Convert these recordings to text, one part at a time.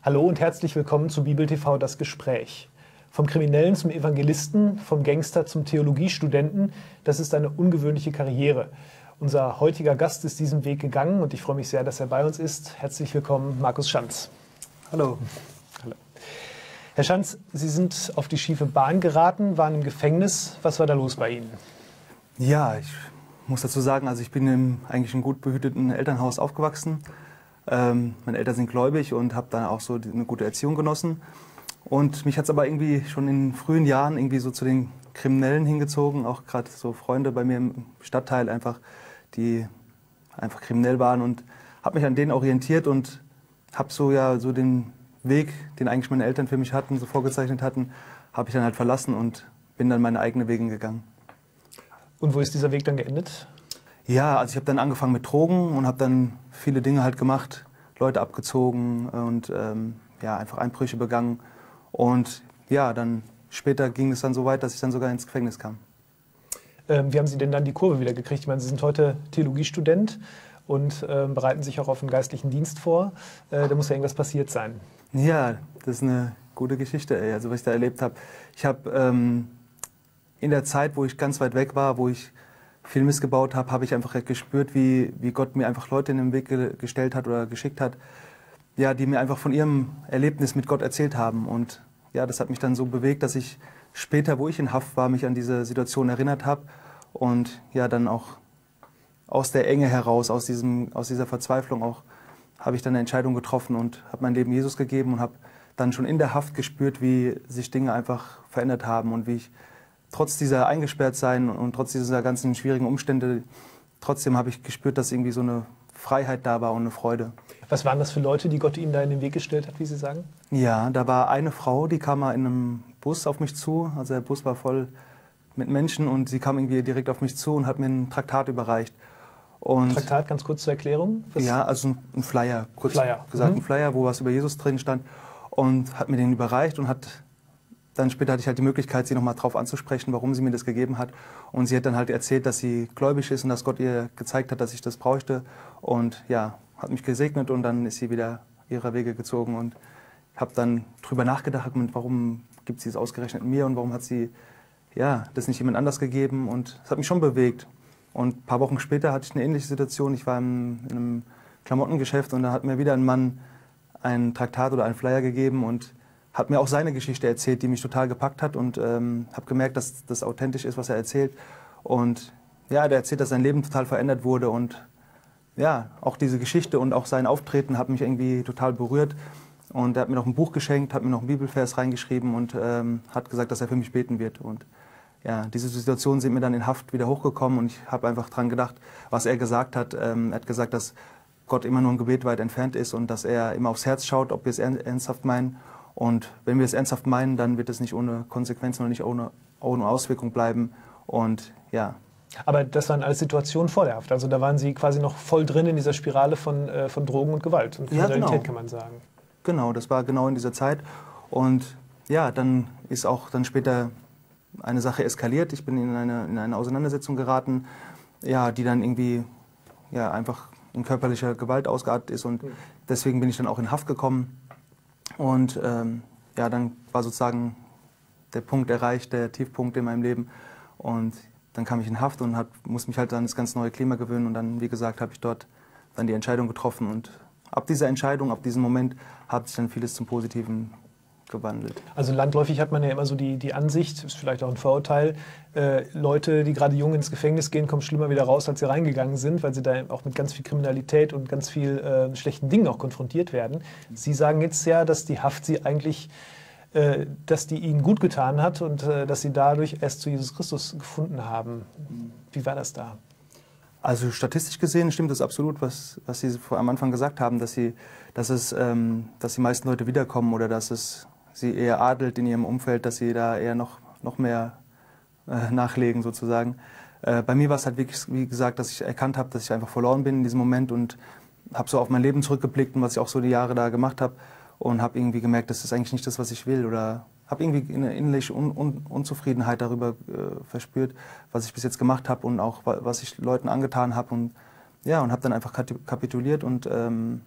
Hallo und herzlich willkommen zu Bibel TV Das Gespräch. Vom Kriminellen zum Evangelisten, vom Gangster zum Theologiestudenten, das ist eine ungewöhnliche Karriere. Unser heutiger Gast ist diesen Weg gegangen und ich freue mich sehr, dass er bei uns ist. Herzlich willkommen, Markus Schanz. Hallo. Hallo. Herr Schanz, Sie sind auf die schiefe Bahn geraten, waren im Gefängnis. Was war da los bei Ihnen? Ja, ich muss dazu sagen, also ich bin in eigentlich einem gut behüteten Elternhaus aufgewachsen. Meine Eltern sind gläubig und habe dann auch so eine gute Erziehung genossen. Und mich hat es aber irgendwie schon in frühen Jahren irgendwie so zu den Kriminellen hingezogen, auch gerade so Freunde bei mir im Stadtteil einfach, die einfach kriminell waren, und habe mich an denen orientiert und habe so den Weg, den eigentlich meine Eltern für mich hatten, so vorgezeichnet hatten, habe ich dann halt verlassen und bin dann meine eigenen Wege gegangen. Und wo ist dieser Weg dann geendet? Ja, also ich habe dann angefangen mit Drogen und habe dann viele Dinge halt gemacht, Leute abgezogen und einfach Einbrüche begangen. Und ja, dann später ging es dann so weit, dass ich dann sogar ins Gefängnis kam. Wie haben Sie denn dann die Kurve wieder gekriegt? Ich meine, Sie sind heute Theologiestudent und bereiten sich auch auf einen geistlichen Dienst vor. Da muss ja irgendwas passiert sein. Ja, das ist eine gute Geschichte, also was ich da erlebt habe. Ich habe in der Zeit, wo ich ganz weit weg war, wo ich viel missgebaut habe, habe ich einfach gespürt, wie Gott mir einfach Leute in den Weg gestellt hat oder geschickt hat, ja, die mir einfach von ihrem Erlebnis mit Gott erzählt haben. Und ja, das hat mich dann so bewegt, dass ich später, wo ich in Haft war, mich an diese Situation erinnert habe und ja, dann auch aus der Enge heraus, aus dieser Verzweiflung auch, habe ich dann eine Entscheidung getroffen und habe mein Leben Jesus gegeben und habe dann schon in der Haft gespürt, wie sich Dinge einfach verändert haben und wie ich trotz dieser Eingesperrtsein und trotz dieser ganzen schwierigen Umstände, trotzdem habe ich gespürt, dass irgendwie so eine Freiheit da war und eine Freude. Was waren das für Leute, die Gott Ihnen da in den Weg gestellt hat, wie Sie sagen? Ja, da war eine Frau, die kam mal in einem Bus auf mich zu. Also der Bus war voll mit Menschen und sie kam irgendwie direkt auf mich zu und hat mir ein Traktat überreicht. Und Traktat, ganz kurz zur Erklärung? Ja, also ein Flyer, kurz Flyer. gesagt, ein Flyer, wo was über Jesus drin stand, und hat mir den überreicht und dann später hatte ich halt die Möglichkeit, sie nochmal drauf anzusprechen, warum sie mir das gegeben hat. Und sie hat dann halt erzählt, dass sie gläubig ist und dass Gott ihr gezeigt hat, dass ich das bräuchte. Und ja, hat mich gesegnet und dann ist sie wieder ihrer Wege gezogen. Und ich habe dann drüber nachgedacht, warum gibt sie es ausgerechnet mir und warum hat sie das nicht jemand anders gegeben. Und es hat mich schon bewegt. Und ein paar Wochen später hatte ich eine ähnliche Situation. Ich war in einem Klamottengeschäft und da hat mir wieder ein Mann ein Traktat oder einen Flyer gegeben und hat mir auch seine Geschichte erzählt, die mich total gepackt hat, und habe gemerkt, dass das authentisch ist, was er erzählt. Und ja, der erzählt, dass sein Leben total verändert wurde, und ja, auch diese Geschichte und auch sein Auftreten hat mich irgendwie total berührt. Und er hat mir noch ein Buch geschenkt, hat mir noch einen Bibelvers reingeschrieben und hat gesagt, dass er für mich beten wird. Und ja, diese Situationen sind mir dann in Haft wieder hochgekommen und ich habe einfach dran gedacht, was er gesagt hat. Er hat gesagt, dass Gott immer nur ein Gebet weit entfernt ist und dass er immer aufs Herz schaut, ob wir es ernsthaft meinen. Und wenn wir es ernsthaft meinen, dann wird es nicht ohne Konsequenzen und nicht ohne Auswirkung bleiben. Und ja. Aber das waren alles Situationen vor der Haft. Also da waren Sie quasi noch voll drin in dieser Spirale von Drogen und Gewalt und Kriminalität, genau. kann man sagen. Genau, das war genau in dieser Zeit. Und ja, dann ist auch dann später eine Sache eskaliert. Ich bin in eine Auseinandersetzung geraten, ja, die dann irgendwie einfach in körperlicher Gewalt ausgeartet ist. Und deswegen bin ich dann auch in Haft gekommen. Und dann war sozusagen der Punkt erreicht, der Tiefpunkt in meinem Leben. Und dann kam ich in Haft und musste mich halt an das ganz neue Klima gewöhnen. Und dann, wie gesagt, habe ich dort dann die Entscheidung getroffen. Und ab dieser Entscheidung, ab diesem Moment, hat sich dann vieles zum Positiven gewandelt. Also landläufig hat man ja immer so die Ansicht, ist vielleicht auch ein Vorurteil, Leute, die gerade jung ins Gefängnis gehen, kommen schlimmer wieder raus, als sie reingegangen sind, weil sie da auch mit ganz viel Kriminalität und ganz viel schlechten Dingen auch konfrontiert werden. Sie sagen jetzt ja, dass die Haft sie eigentlich, dass die ihnen gut getan hat und dass sie dadurch erst zu Jesus Christus gefunden haben. Wie war das da? Also statistisch gesehen stimmt es absolut, was Sie am Anfang gesagt haben, dass die meisten Leute wiederkommen oder dass es sie eher adelt in ihrem Umfeld, dass sie da eher noch mehr nachlegen sozusagen. Bei mir war es halt wirklich, wie gesagt, dass ich erkannt habe, dass ich einfach verloren bin in diesem Moment und habe so auf mein Leben zurückgeblickt und was ich auch so die Jahre da gemacht habe und habe irgendwie gemerkt, das ist eigentlich nicht das, was ich will, oder habe irgendwie eine innerliche Unzufriedenheit darüber verspürt, was ich bis jetzt gemacht habe und auch was ich Leuten angetan habe, und ja, und habe dann einfach kapituliert und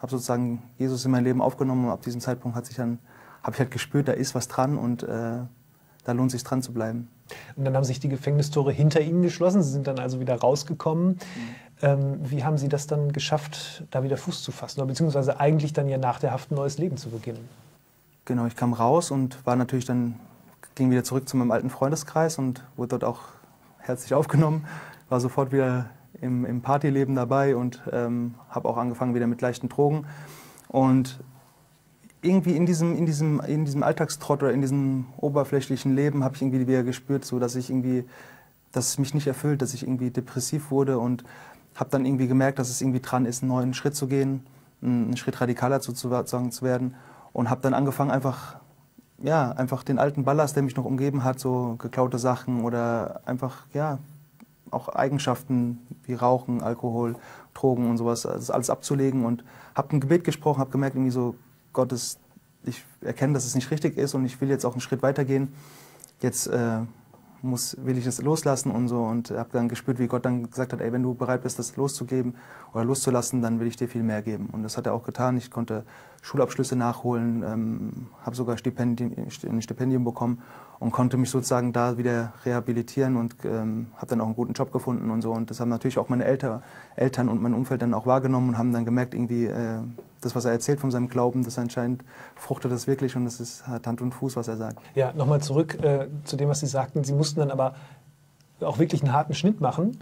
habe sozusagen Jesus in mein Leben aufgenommen und ab diesem Zeitpunkt habe ich halt gespürt, da ist was dran und da lohnt es sich dran zu bleiben. Und dann haben sich die Gefängnistore hinter Ihnen geschlossen, Sie sind dann also wieder rausgekommen. Wie haben Sie das dann geschafft, da wieder Fuß zu fassen, oder beziehungsweise eigentlich dann ja nach der Haft ein neues Leben zu beginnen? Genau, ich kam raus und war natürlich ging wieder zurück zu meinem alten Freundeskreis und wurde dort auch herzlich aufgenommen, war sofort wieder im Partyleben dabei und habe auch angefangen wieder mit leichten Drogen. Und irgendwie in diesem Alltagstrott oder in diesem oberflächlichen Leben habe ich irgendwie wieder gespürt, so dass es mich nicht erfüllt, dass ich irgendwie depressiv wurde und habe dann irgendwie gemerkt, dass es irgendwie dran ist, einen neuen Schritt zu gehen, einen Schritt radikaler zu werden und habe dann angefangen einfach den alten Ballast, der mich noch umgeben hat, so geklaute Sachen oder einfach auch Eigenschaften wie Rauchen, Alkohol, Drogen und sowas, das alles abzulegen und habe ein Gebet gesprochen, habe gemerkt irgendwie so, Gott, ich erkenne, dass es nicht richtig ist und ich will jetzt auch einen Schritt weitergehen. Jetzt will ich es loslassen und so und habe dann gespürt, wie Gott dann gesagt hat, ey, wenn du bereit bist, das loszugeben oder loszulassen, dann will ich dir viel mehr geben. Und das hat er auch getan. Ich konnte Schulabschlüsse nachholen, habe sogar ein Stipendium bekommen und konnte mich sozusagen da wieder rehabilitieren und habe dann auch einen guten Job gefunden und so. Und das haben natürlich auch meine Eltern und mein Umfeld dann auch wahrgenommen und haben dann gemerkt, irgendwie das, was er erzählt von seinem Glauben, das anscheinend fruchtet das wirklich und das hat Hand und Fuß, was er sagt. Ja, nochmal zurück zu dem, was Sie sagten. Sie mussten dann aber auch wirklich einen harten Schnitt machen.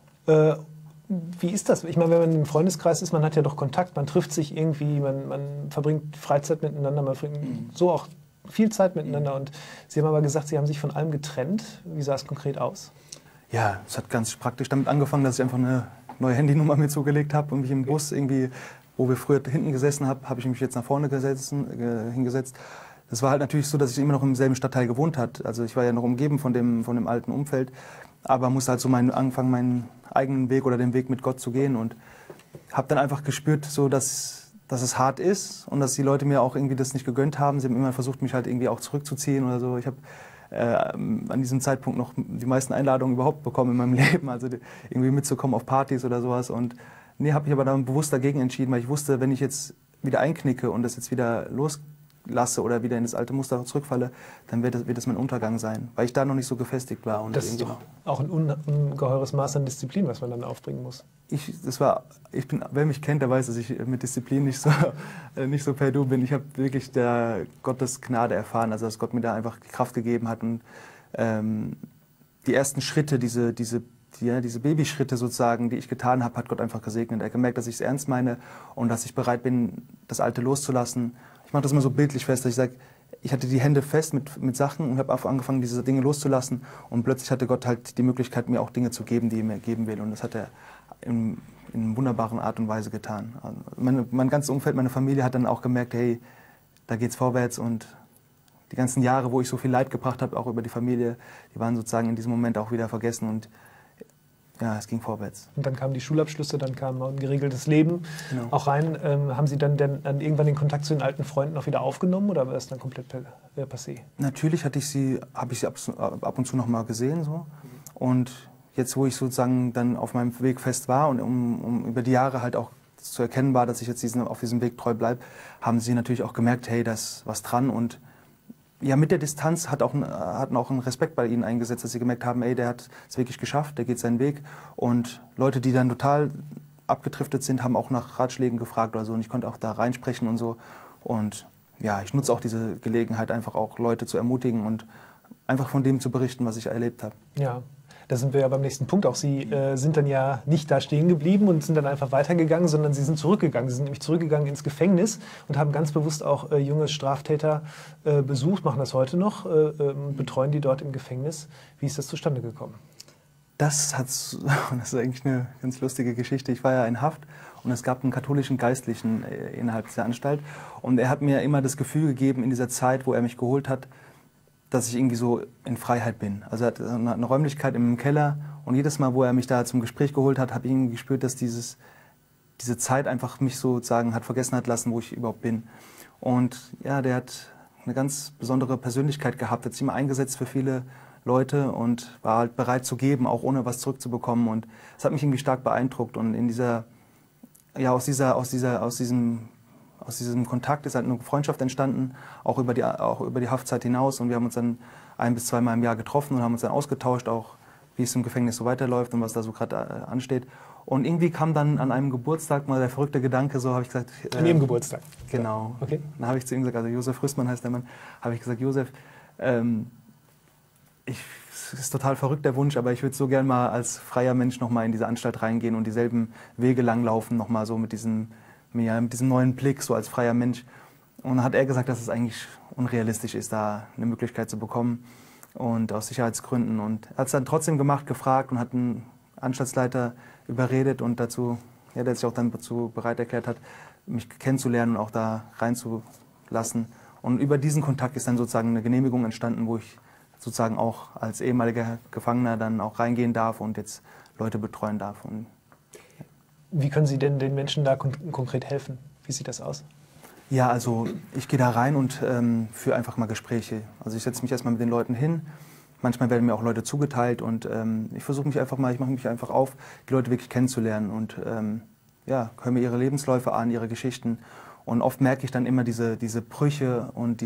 Wie ist das? Ich meine, wenn man im Freundeskreis ist, man hat ja doch Kontakt, man trifft sich irgendwie, man verbringt Freizeit miteinander, man verbringt so auch viel Zeit miteinander. Und Sie haben aber gesagt, Sie haben sich von allem getrennt. Wie sah es konkret aus? Ja, es hat ganz praktisch damit angefangen, dass ich einfach eine neue Handynummer mir zugelegt habe und mich im Bus irgendwie, wo wir früher hinten gesessen haben, habe ich mich jetzt nach vorne hingesetzt. Das war halt natürlich so, dass ich immer noch im selben Stadtteil gewohnt habe. Also ich war ja noch umgeben von dem alten Umfeld, aber musste halt so anfangen, meinen eigenen Weg oder den Weg mit Gott zu gehen und habe dann einfach gespürt, so dass es hart ist und dass die Leute mir auch irgendwie das nicht gegönnt haben. Sie haben immer versucht, mich halt irgendwie auch zurückzuziehen oder so. Ich habe an diesem Zeitpunkt noch die meisten Einladungen überhaupt bekommen in meinem Leben, also irgendwie mitzukommen auf Partys oder sowas. Und nee, habe mich aber dann bewusst dagegen entschieden, weil ich wusste, wenn ich jetzt wieder einknicke und das jetzt wieder loslasse oder wieder in das alte Muster zurückfalle, dann wird das mein Untergang sein, weil ich da noch nicht so gefestigt war. Und das ist doch auch ein ungeheures Maß an Disziplin, was man dann aufbringen muss. Wer mich kennt, der weiß, dass ich mit Disziplin nicht so per Du bin. Ich habe wirklich Gottes Gnade erfahren, also dass Gott mir da einfach die Kraft gegeben hat und die ersten Schritte, diese Babyschritte sozusagen, die ich getan habe, hat Gott einfach gesegnet. Er hat gemerkt, dass ich es ernst meine und dass ich bereit bin, das Alte loszulassen. Ich mache das immer so bildlich fest, dass ich sage, ich hatte die Hände fest mit Sachen und habe angefangen, diese Dinge loszulassen und plötzlich hatte Gott halt die Möglichkeit, mir auch Dinge zu geben, die er mir geben will und das hat er in wunderbaren Art und Weise getan. Also mein ganzes Umfeld, meine Familie hat dann auch gemerkt, hey, da geht's vorwärts und die ganzen Jahre, wo ich so viel Leid gebracht habe, auch über die Familie, die waren sozusagen in diesem Moment auch wieder vergessen und ja, es ging vorwärts. Und dann kamen die Schulabschlüsse, dann kam ein geregeltes Leben auch rein. Haben Sie dann irgendwann den Kontakt zu den alten Freunden noch wieder aufgenommen oder war das dann komplett passé? Natürlich habe ich sie ab und zu noch mal gesehen. So. Und jetzt, wo ich sozusagen dann auf meinem Weg fest war und um über die Jahre halt auch zu erkennen war, dass ich jetzt auf diesem Weg treu bleibe, haben sie natürlich auch gemerkt, hey, da ist was dran und ja, mit der Distanz hatten auch einen Respekt bei ihnen eingesetzt, dass sie gemerkt haben, ey, der hat es wirklich geschafft, der geht seinen Weg. Und Leute, die dann total abgedriftet sind, haben auch nach Ratschlägen gefragt oder so. Und ich konnte auch da reinsprechen und so. Und ja, ich nutze auch diese Gelegenheit, einfach auch Leute zu ermutigen und einfach von dem zu berichten, was ich erlebt habe. Ja. Da sind wir ja beim nächsten Punkt auch. Sie sind dann ja nicht da stehen geblieben und sind dann einfach weitergegangen, sondern Sie sind zurückgegangen. Sie sind nämlich zurückgegangen ins Gefängnis und haben ganz bewusst auch junge Straftäter besucht, machen das heute noch, betreuen die dort im Gefängnis. Wie ist das zustande gekommen? Das ist eigentlich eine ganz lustige Geschichte. Ich war ja in Haft und es gab einen katholischen Geistlichen innerhalb der Anstalt. Und er hat mir immer das Gefühl gegeben in dieser Zeit, wo er mich geholt hat, dass ich irgendwie so in Freiheit bin. Also er hat eine Räumlichkeit im Keller und jedes Mal, wo er mich da zum Gespräch geholt hat, habe ich irgendwie gespürt, dass diese Zeit einfach mich sozusagen hat vergessen hat lassen, wo ich überhaupt bin. Und ja, der hat eine ganz besondere Persönlichkeit gehabt, hat sich immer eingesetzt für viele Leute und war halt bereit zu geben, auch ohne was zurückzubekommen. Und es hat mich irgendwie stark beeindruckt und aus diesem aus diesem Kontakt ist halt eine Freundschaft entstanden, auch über die Haftzeit hinaus. Und wir haben uns dann 1- bis 2-mal im Jahr getroffen und haben uns dann ausgetauscht, auch wie es im Gefängnis so weiterläuft und was da so gerade ansteht. Und irgendwie kam dann an einem Geburtstag mal der verrückte Gedanke, so habe ich gesagt... An Ihrem Geburtstag? Genau. Okay. Dann habe ich zu ihm gesagt, also Josef Rüssmann heißt der Mann, habe ich gesagt, Josef, es ist total verrückt der Wunsch, aber ich würde so gern mal als freier Mensch noch mal in diese Anstalt reingehen und dieselben Wege langlaufen, noch mal so mit diesem neuen Blick, so als freier Mensch. Und dann hat er gesagt, dass es eigentlich unrealistisch ist, da eine Möglichkeit zu bekommen und aus Sicherheitsgründen. Und er hat es dann trotzdem gemacht, gefragt und hat einen Anstaltsleiter überredet und dazu, ja, der sich auch dann dazu bereit erklärt hat, mich kennenzulernen und auch da reinzulassen. Und über diesen Kontakt ist dann sozusagen eine Genehmigung entstanden, wo ich sozusagen auch als ehemaliger Gefangener dann auch reingehen darf und jetzt Leute betreuen darf. Und wie können Sie denn den Menschen da konkret helfen? Wie sieht das aus? ja, also ich gehe da rein und führe einfach mal Gespräche. Also ich setze mich erstmal mit den Leuten hin. Manchmal werden mir auch Leute zugeteilt und ich versuche mich einfach mal, ich mache mich einfach auf, die Leute wirklich kennenzulernen und ja, höre mir ihre Lebensläufe an, ihre Geschichten. Und oft merke ich dann immer diese Brüche und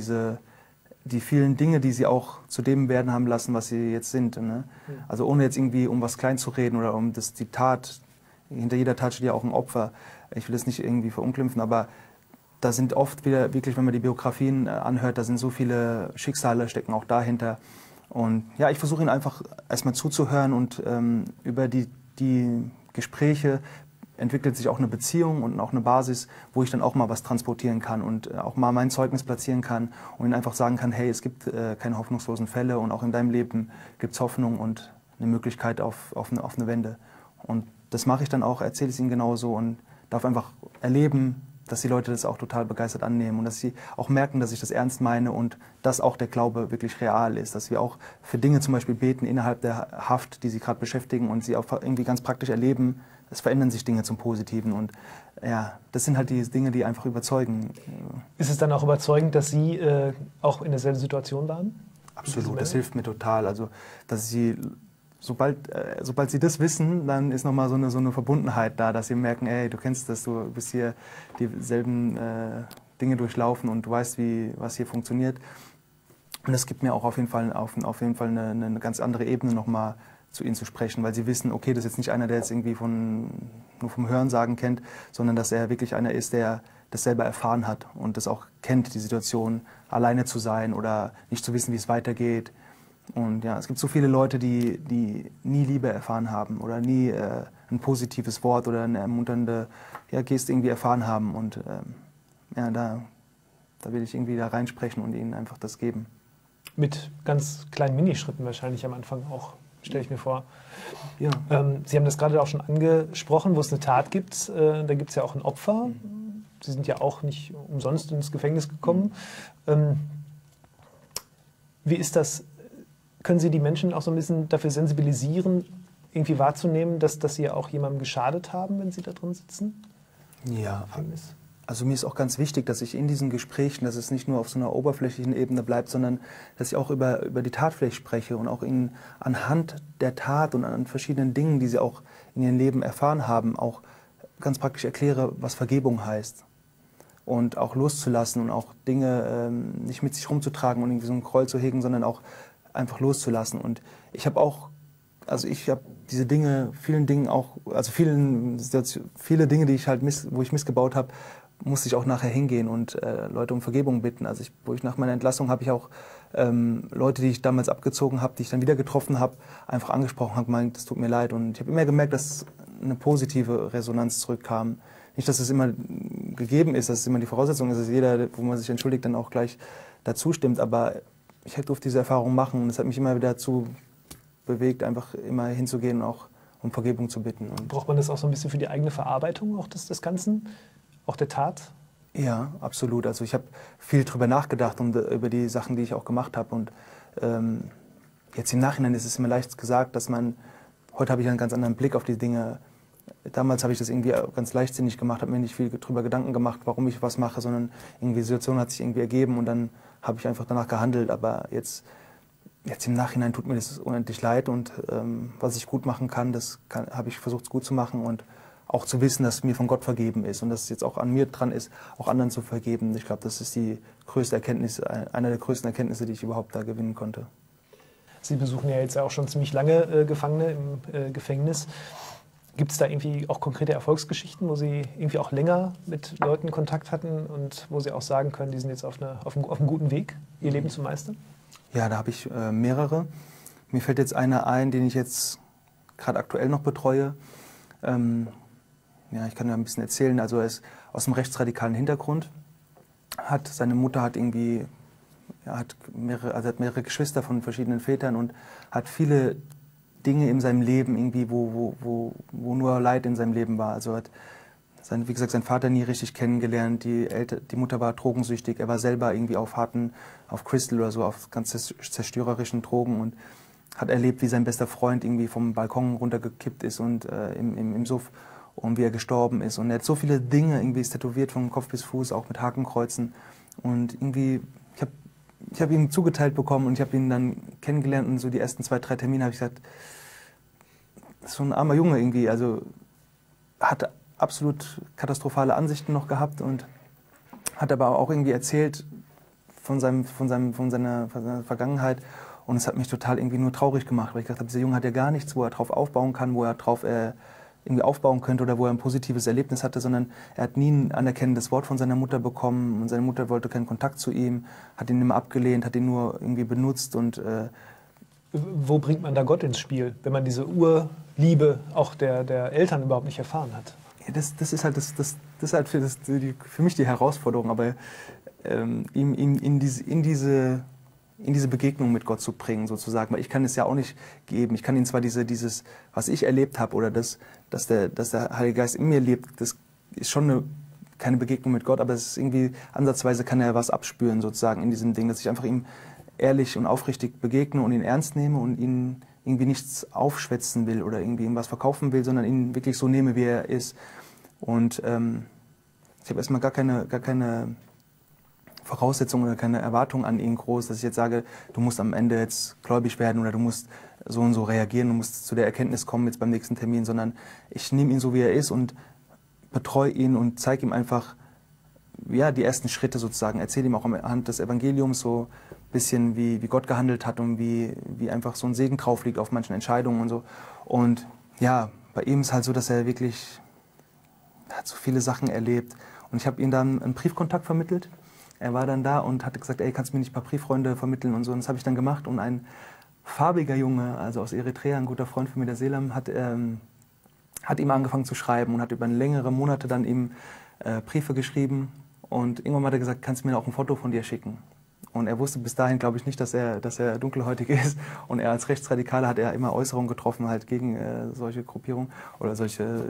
die vielen Dinge, die sie auch zu dem werden haben lassen, was sie jetzt sind. Ne? Also ohne jetzt irgendwie um was klein zu reden oder um die Tat, hinter jeder Tat steht ja auch ein Opfer. Ich will das nicht irgendwie verunglimpfen, aber da sind oft wieder wirklich, wenn man die Biografien anhört, da sind so viele Schicksale, stecken auch dahinter. Und ja, ich versuche ihnen einfach erstmal zuzuhören und über die Gespräche entwickelt sich auch eine Beziehung und auch eine Basis, wo ich dann auch mal was transportieren kann und auch mal mein Zeugnis platzieren kann und ihnen einfach sagen kann, hey, es gibt keine hoffnungslosen Fälle und auch in deinem Leben gibt es Hoffnung und eine Möglichkeit auf eine Wende. Und das mache ich dann auch, erzähle es ihnen genauso und darf einfach erleben, dass die Leute das auch total begeistert annehmen und dass sie auch merken, dass ich das ernst meine und dass auch der Glaube wirklich real ist, dass wir auch für Dinge zum Beispiel beten innerhalb der Haft, die sie gerade beschäftigen und sie auch irgendwie ganz praktisch erleben. Es verändern sich Dinge zum Positiven und ja, das sind halt die Dinge, die einfach überzeugen. Ist es dann auch überzeugend, dass Sie auch in derselben Situation waren? Absolut, das hilft mir total. Also, dass sie, sobald sie das wissen, dann ist nochmal so eine Verbundenheit da, dass sie merken, ey, du kennst das, du bist hier dieselben Dinge durchlaufen und du weißt, was hier funktioniert. Und das gibt mir auch auf jeden Fall eine ganz andere Ebene nochmal zu ihnen zu sprechen, weil sie wissen, okay, das ist jetzt nicht einer, der jetzt irgendwie nur vom Hörensagen kennt, sondern dass er wirklich einer ist, der das selber erfahren hat und das auch kennt, die Situation, alleine zu sein oder nicht zu wissen, wie es weitergeht. Und ja, es gibt so viele Leute, die nie Liebe erfahren haben oder nie ein positives Wort oder eine ermunternde Geste irgendwie erfahren haben. Und ja, da will ich irgendwie da reinsprechen und ihnen einfach das geben. Mit ganz kleinen Minischritten wahrscheinlich am Anfang auch, stelle ich mir vor. Ja. Sie haben das gerade auch schon angesprochen, wo es eine Tat gibt. Da gibt es ja auch ein Opfer. Sie sind ja auch nicht umsonst ins Gefängnis gekommen. Wie ist das? Können Sie die Menschen auch so ein bisschen dafür sensibilisieren, irgendwie wahrzunehmen, dass Sie auch jemandem geschadet haben, wenn Sie da drin sitzen? Ja, also mir ist auch ganz wichtig, dass ich in diesen Gesprächen, dass es nicht nur auf so einer oberflächlichen Ebene bleibt, sondern dass ich auch über die Tat vielleicht spreche und auch ihnen anhand der Tat und an verschiedenen Dingen, die sie auch in ihrem Leben erfahren haben, auch ganz praktisch erkläre, was Vergebung heißt. Und auch loszulassen und auch Dinge nicht mit sich rumzutragen und irgendwie so einen Groll zu hegen, sondern auch einfach loszulassen. Und ich habe diese Dinge, viele Dinge, die ich halt wo ich missgebaut habe, musste ich auch nachher hingehen und Leute um Vergebung bitten. Also wo ich nach meiner Entlassung habe ich auch Leute, die ich damals abgezogen habe, die ich dann wieder getroffen habe, einfach angesprochen habe, gemeint, das tut mir leid. Und ich habe immer gemerkt, dass eine positive Resonanz zurückkam. Nicht, dass es immer gegeben ist, dass es immer die Voraussetzung ist, dass jeder, wo man sich entschuldigt, dann auch gleich dazu stimmt. Aber ich durfte diese Erfahrung machen und es hat mich immer wieder dazu bewegt, einfach immer hinzugehen und auch um Vergebung zu bitten. Und braucht man das auch so ein bisschen für die eigene Verarbeitung auch des Ganzen, auch der Tat? Ja, absolut. Also ich habe viel drüber nachgedacht und über die Sachen, die ich auch gemacht habe. Und jetzt im Nachhinein ist es mir leicht gesagt, heute habe ich einen ganz anderen Blick auf die Dinge. Damals habe ich das irgendwie ganz leichtsinnig gemacht, habe mir nicht viel drüber Gedanken gemacht, warum ich was mache, sondern irgendwie die Situation hat sich irgendwie ergeben und dann habe ich einfach danach gehandelt. Aber jetzt im Nachhinein tut mir das unendlich leid und was ich gut machen kann, habe ich versucht, es gut zu machen und auch zu wissen, dass mir von Gott vergeben ist und dass es jetzt auch an mir dran ist, auch anderen zu vergeben. Ich glaube, das ist die größte Erkenntnis, einer der größten Erkenntnisse, die ich überhaupt da gewinnen konnte. Sie besuchen ja jetzt auch schon ziemlich lange Gefangene im Gefängnis. Gibt es da irgendwie auch konkrete Erfolgsgeschichten, wo Sie irgendwie auch länger mit Leuten Kontakt hatten und wo Sie auch sagen können, die sind jetzt auf einem guten Weg, ihr Leben zu meistern? Ja, da habe ich mehrere. Mir fällt jetzt einer ein, den ich jetzt gerade aktuell noch betreue. Ja, ich kann da ein bisschen erzählen. Also er ist aus einem rechtsradikalen Hintergrund. Seine Mutter hat irgendwie, hat mehrere Geschwister von verschiedenen Vätern und hat viele Dinge in seinem Leben irgendwie, wo nur Leid in seinem Leben war. Also hat, wie gesagt, seinen Vater nie richtig kennengelernt. Die Mutter war drogensüchtig. Er war selber irgendwie auf Crystal oder so, auf ganz zerstörerischen Drogen und hat erlebt, wie sein bester Freund irgendwie vom Balkon runtergekippt ist und im Suff und wie er gestorben ist. Und er hat so viele Dinge irgendwie tätowiert von Kopf bis Fuß, auch mit Hakenkreuzen. Und irgendwie, ich hab ihn zugeteilt bekommen und ich habe ihn dann kennengelernt und so die ersten 2, 3 Termine habe ich gesagt, das ist so ein armer Junge irgendwie, also hat absolut katastrophale Ansichten noch gehabt und hat aber auch irgendwie erzählt von seiner Vergangenheit und es hat mich total irgendwie nur traurig gemacht, weil ich gedacht habe, dieser Junge hat ja gar nichts, wo er drauf aufbauen kann, wo er drauf irgendwie aufbauen könnte oder wo er ein positives Erlebnis hatte, sondern er hat nie ein anerkennendes Wort von seiner Mutter bekommen und seine Mutter wollte keinen Kontakt zu ihm, hat ihn immer abgelehnt, hat ihn nur irgendwie benutzt und wo bringt man da Gott ins Spiel, wenn man diese Urliebe auch der Eltern überhaupt nicht erfahren hat? Ja, das ist halt, das ist halt für mich die Herausforderung, aber ihm in diese Begegnung mit Gott zu bringen, sozusagen. Weil ich kann es ja auch nicht geben. Ich kann ihm zwar dieses, was ich erlebt habe, oder dass der Heilige Geist in mir lebt, das ist schon keine Begegnung mit Gott, aber es ist irgendwie, ansatzweise kann er was abspüren, sozusagen, in diesem Ding, dass ich einfach ihm ehrlich und aufrichtig begegne und ihn ernst nehme und ihn irgendwie nichts aufschwätzen will oder irgendwie ihm was verkaufen will, sondern ihn wirklich so nehme, wie er ist. Und ich habe erstmal gar keine Voraussetzungen oder keine Erwartungen an ihn groß, dass ich jetzt sage, du musst am Ende jetzt gläubig werden oder du musst so und so reagieren, du musst zu der Erkenntnis kommen jetzt beim nächsten Termin, sondern ich nehme ihn so, wie er ist und betreue ihn und zeige ihm einfach ja, die ersten Schritte sozusagen, erzähle ihm auch anhand des Evangeliums so ein bisschen, wie Gott gehandelt hat und wie einfach so ein Segen drauf liegt auf manchen Entscheidungen und so. Und ja, bei ihm ist halt so, dass er wirklich hat so viele Sachen erlebt. Und ich habe ihm dann einen Briefkontakt vermittelt. Er war dann da und hatte gesagt, ey, kannst du mir nicht ein paar Brieffreunde vermitteln und so. Und das habe ich dann gemacht. Und ein farbiger Junge, also aus Eritrea, ein guter Freund von mir, der Selam, hat ihm angefangen zu schreiben und hat über längere Monate dann ihm Briefe geschrieben. Und irgendwann hat er gesagt, kannst du mir auch ein Foto von dir schicken? Und er wusste bis dahin, glaube ich, nicht, dass er dunkelhäutig ist. Und er als Rechtsradikaler hat er immer Äußerungen getroffen, halt gegen solche Gruppierungen oder solche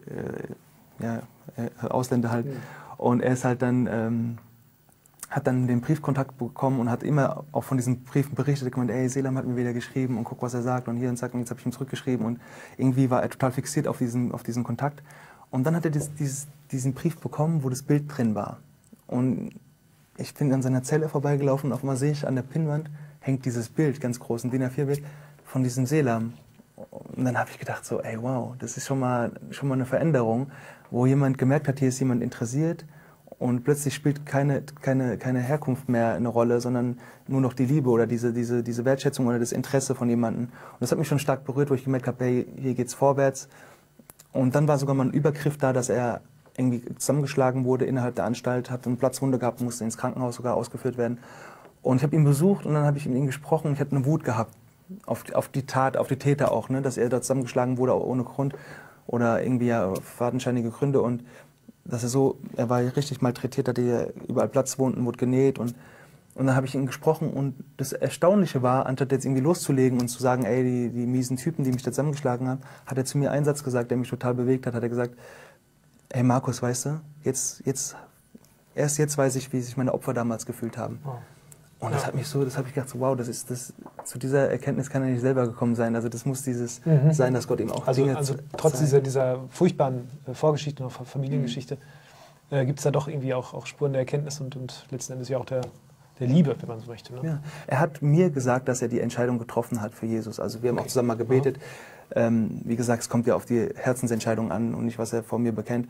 Ausländer halt. Und er ist halt dann, hat dann den Briefkontakt bekommen und hat immer auch von diesen Briefen berichtet, gemeint, ey, Selam hat mir wieder geschrieben und guck, was er sagt und hier und zack, und jetzt habe ich ihm zurückgeschrieben. Und irgendwie war er total fixiert auf diesen Kontakt. Und dann hat er diesen Brief bekommen, wo das Bild drin war. Und ich bin an seiner Zelle vorbeigelaufen und auf einmal sehe ich, an der Pinnwand hängt dieses Bild, ganz groß, ein DIN A4-Bild von diesem Selam. Und dann habe ich gedacht so, ey, wow, das ist schon mal eine Veränderung, wo jemand gemerkt hat, hier ist jemand interessiert und plötzlich spielt keine Herkunft mehr eine Rolle, sondern nur noch die Liebe oder diese Wertschätzung oder das Interesse von jemandem. Und das hat mich schon stark berührt, wo ich gemerkt habe, hey, hier geht's vorwärts. Und dann war sogar mal ein Übergriff da, dass er irgendwie zusammengeschlagen wurde innerhalb der Anstalt, hat eine Platzwunde gehabt, musste ins Krankenhaus sogar ausgeführt werden. Und ich habe ihn besucht und dann habe ich mit ihm gesprochen und ich hatte eine Wut gehabt auf die Tat, auf die Täter auch, ne? Dass er da zusammengeschlagen wurde ohne Grund oder irgendwie ja fadenscheinige Gründe und dass er war richtig malträtiert, hatte überall Platzwunden, wurde genäht und dann habe ich ihn gesprochen und das Erstaunliche war, anstatt jetzt irgendwie loszulegen und zu sagen, ey, die miesen Typen, die mich da zusammengeschlagen haben, hat er zu mir einen Satz gesagt, der mich total bewegt hat er gesagt, hey Markus, weißt du, erst jetzt weiß ich, wie sich meine Opfer damals gefühlt haben. Oh. Und das hat mich das habe ich gedacht, so, wow, zu dieser Erkenntnis kann er nicht selber gekommen sein. Also das muss dieses sein, dass Gott ihm auch Dinge trotz dieser furchtbaren Vorgeschichte und Familiengeschichte gibt es da doch irgendwie auch Spuren der Erkenntnis und letzten Endes ja auch der Liebe, wenn man so möchte. Ne? Ja. Er hat mir gesagt, dass er die Entscheidung getroffen hat für Jesus. Also wir haben auch zusammen mal gebetet. wie gesagt, es kommt ja auf die Herzensentscheidung an und nicht, was er vor mir bekennt.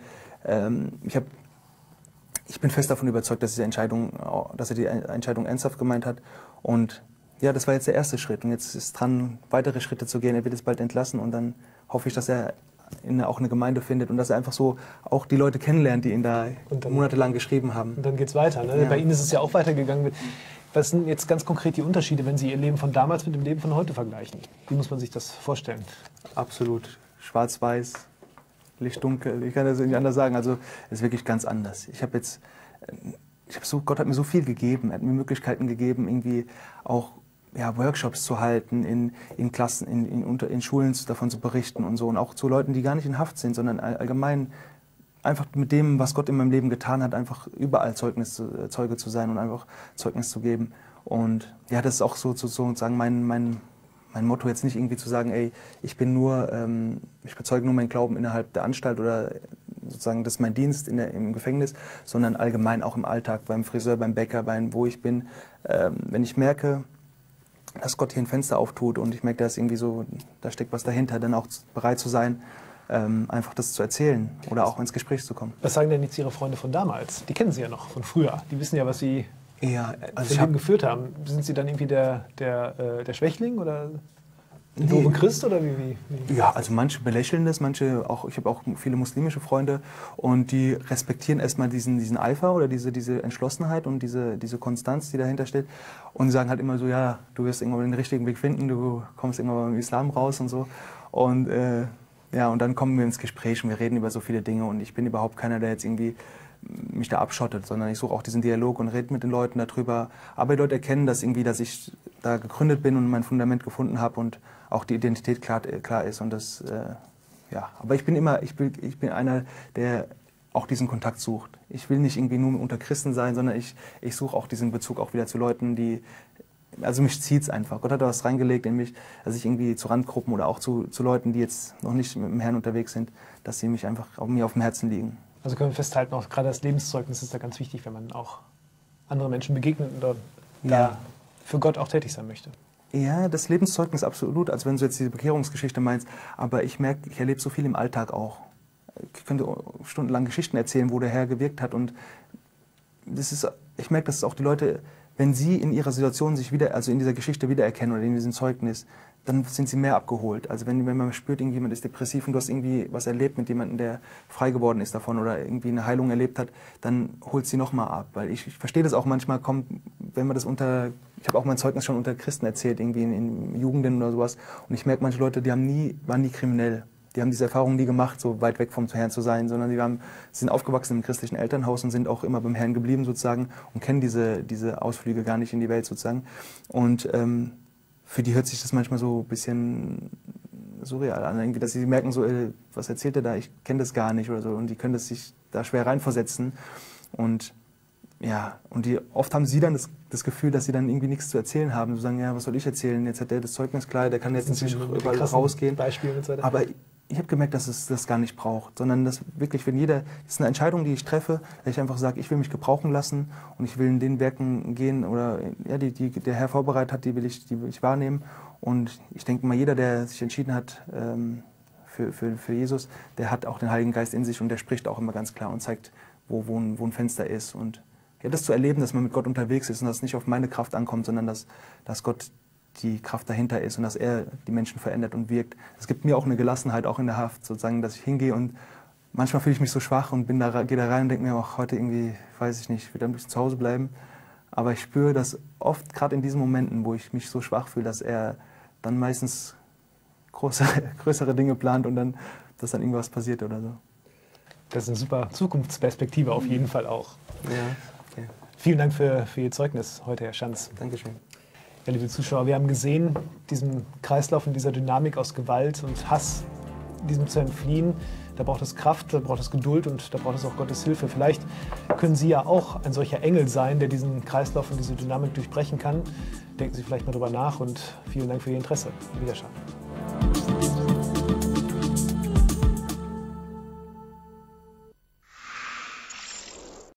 Ich bin fest davon überzeugt, dass er die Entscheidung ernsthaft gemeint hat. Und ja, das war jetzt der erste Schritt. Und jetzt ist dran, weitere Schritte zu gehen. Er wird jetzt bald entlassen und dann hoffe ich, dass er auch eine Gemeinde findet und dass er einfach so auch die Leute kennenlernt, die ihn da monatelang geschrieben haben. Und dann geht es weiter. Ne? Ja. Bei Ihnen ist es ja auch weitergegangen. Was sind jetzt ganz konkret die Unterschiede, wenn Sie Ihr Leben von damals mit dem Leben von heute vergleichen? Wie muss man sich das vorstellen? Absolut. Schwarz-Weiß, Licht-Dunkel. Ich kann das nicht anders sagen. Also es ist wirklich ganz anders. Gott hat mir so viel gegeben. Er hat mir Möglichkeiten gegeben, irgendwie auch Workshops zu halten, in Klassen, in Schulen davon zu berichten und so. Und auch zu Leuten, die gar nicht in Haft sind, sondern allgemein einfach mit dem, was Gott in meinem Leben getan hat, einfach überall Zeuge zu sein und einfach Zeugnis zu geben. Und ja, das ist auch sozusagen mein Motto, jetzt nicht irgendwie zu sagen, ey, ich bezeuge nur meinen Glauben innerhalb der Anstalt oder sozusagen, das ist mein Dienst im Gefängnis, sondern allgemein auch im Alltag, beim Friseur, beim Bäcker, wo ich bin. Wenn ich merke, dass Gott hier ein Fenster auftut und ich merke, da ist irgendwie so, da steckt was dahinter, dann auch bereit zu sein, einfach das zu erzählen oder auch ins Gespräch zu kommen. Was sagen denn jetzt Ihre Freunde von damals? Die kennen Sie ja noch von früher. Die wissen ja, was Sie also Leben geführt haben. Sind Sie dann irgendwie der Schwächling oder der doofe Christ oder wie? Ja, also manche belächeln das, manche auch. Ich habe auch viele muslimische Freunde und die respektieren erstmal diesen Eifer oder diese Entschlossenheit und diese Konstanz, die dahinter steht und sagen halt immer so, ja, du wirst irgendwann den richtigen Weg finden, du kommst irgendwann beim Islam raus und so. Und und dann kommen wir ins Gespräch und wir reden über so viele Dinge und ich bin überhaupt keiner, der jetzt irgendwie mich da abschottet, sondern ich suche auch diesen Dialog und rede mit den Leuten darüber. Aber die Leute erkennen, dass ich da gegründet bin und mein Fundament gefunden habe und auch die Identität klar ist. Und das, aber ich bin einer, der auch diesen Kontakt sucht. Ich will nicht irgendwie nur unter Christen sein, sondern ich suche auch diesen Bezug auch wieder zu Leuten, also mich zieht es einfach. Gott hat da was reingelegt in mich, dass ich irgendwie zu Randgruppen oder auch zu Leuten, die jetzt noch nicht mit dem Herrn unterwegs sind, dass sie mich einfach mir auf dem Herzen liegen. Also können wir festhalten, auch gerade das Lebenszeugnis ist da ganz wichtig, wenn man auch anderen Menschen begegnet und da für Gott auch tätig sein möchte. Ja, das Lebenszeugnis absolut, also wenn du jetzt diese Bekehrungsgeschichte meinst, aber ich merke, ich erlebe so viel im Alltag auch. Ich könnte stundenlang Geschichten erzählen, wo der Herr gewirkt hat und ich merke, dass es auch die Leute, wenn sie in ihrer Situation sich also in dieser Geschichte wiedererkennen oder in diesem Zeugnis, dann sind sie mehr abgeholt. Also wenn man spürt, irgendjemand ist depressiv und du hast irgendwie was erlebt mit jemandem, der frei geworden ist davon oder irgendwie eine Heilung erlebt hat, dann holt sie nochmal ab. Weil ich verstehe das auch manchmal, wenn man das ich habe auch mein Zeugnis schon unter Christen erzählt, irgendwie in Jugenden oder sowas. Und ich merke, manche Leute, die waren nie kriminell. Die haben diese Erfahrung nie gemacht, so weit weg vom Herrn zu sein, sondern die sind aufgewachsen im christlichen Elternhaus und sind auch immer beim Herrn geblieben sozusagen und kennen diese Ausflüge gar nicht in die Welt sozusagen. Und für die hört sich das manchmal so ein bisschen surreal an, irgendwie, dass sie merken so, was erzählt er da, ich kenne das gar nicht oder so. Und die können sich da schwer reinversetzen. Und oft haben sie dann das Gefühl, dass sie dann irgendwie nichts zu erzählen haben. Sie sagen, ja, was soll ich erzählen? Jetzt hat der das Zeugnis klar, der kann jetzt nicht überall rausgehen. Aber ich habe gemerkt, dass es das gar nicht braucht, sondern dass wirklich, das ist eine Entscheidung, die ich treffe, dass ich einfach sage, ich will mich gebrauchen lassen und ich will in den Werken gehen, oder die der Herr vorbereitet hat, die will ich wahrnehmen. Und ich denke mal, jeder, der sich entschieden hat für Jesus, der hat auch den Heiligen Geist in sich und der spricht auch immer ganz klar und zeigt, wo ein Fenster ist. Und das zu erleben, dass man mit Gott unterwegs ist und dass es nicht auf meine Kraft ankommt, sondern dass Gott die Kraft dahinter ist und dass er die Menschen verändert und wirkt. Es gibt mir auch eine Gelassenheit, auch in der Haft, sozusagen, dass ich hingehe und manchmal fühle ich mich so schwach und gehe da rein und denke mir, auch heute irgendwie, weiß ich nicht, ich will ein bisschen zu Hause bleiben. Aber ich spüre, dass oft, gerade in diesen Momenten, wo ich mich so schwach fühle, dass er dann meistens größere Dinge plant und dass dann irgendwas passiert oder so. Das ist eine super Zukunftsperspektive auf jeden Fall auch. Ja, okay. Vielen Dank für Ihr Zeugnis heute, Herr Schanz. Dankeschön. Ja, liebe Zuschauer, wir haben gesehen, diesem Kreislauf und dieser Dynamik aus Gewalt und Hass, diesem zu entfliehen, da braucht es Kraft, da braucht es Geduld und da braucht es auch Gottes Hilfe. Vielleicht können Sie ja auch ein solcher Engel sein, der diesen Kreislauf und diese Dynamik durchbrechen kann. Denken Sie vielleicht mal drüber nach und vielen Dank für Ihr Interesse. Wiederschauen.